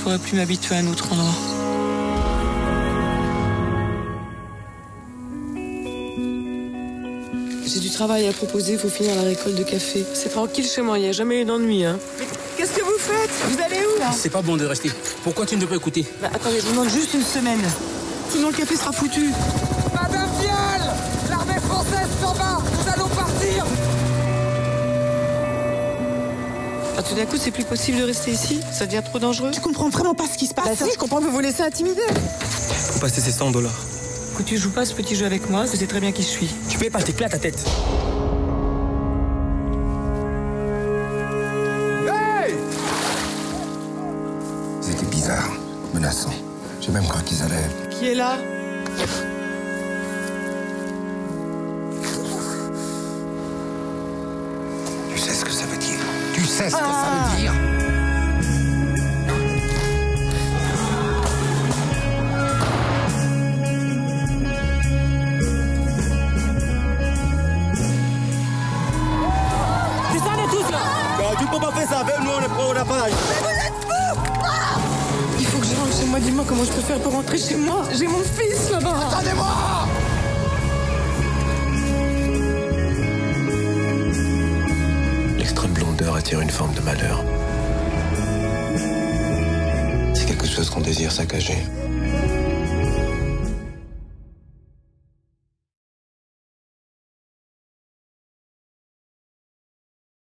pourrais plus m'habituer à un autre endroit. J'ai du travail à proposer, il faut finir la récolte de café. C'est tranquille chez moi, il n'y a jamais eu d'ennui. Hein. Mais qu'est-ce que vous faites? Vous allez où là? C'est pas bon de rester. Pourquoi tu ne peux pas écouter? Bah, attendez, je vous demande juste une semaine. Sinon le café sera foutu. Madame Vial, l'armée française s'en va. Nous allons partir. Ah, tout d'un coup, c'est plus possible de rester ici? Ça devient trop dangereux? Tu comprends vraiment pas ce qui se passe? Bah si, je comprends que vous vous laissez intimider. Faut passer ces $100. Écoute, tu joues pas ce petit jeu avec moi, tu sais très bien qui je suis. Tu payes pas, je t'éclate ta tête. Hey! C'était bizarre, menaçant. J'ai même cru qu'ils allaient... Qui est là? Tu sais ce que ça veut dire? Tu sais ce que ça veut dire? Tu peux pas faire ça avec nous, on n'a pas. Il faut que je rentre chez moi, dis-moi comment je peux faire pour rentrer chez moi. J'ai mon fils là-bas. Attendez-moi! L'extrême blondeur attire une forme de malheur. C'est quelque chose qu'on désire saccager.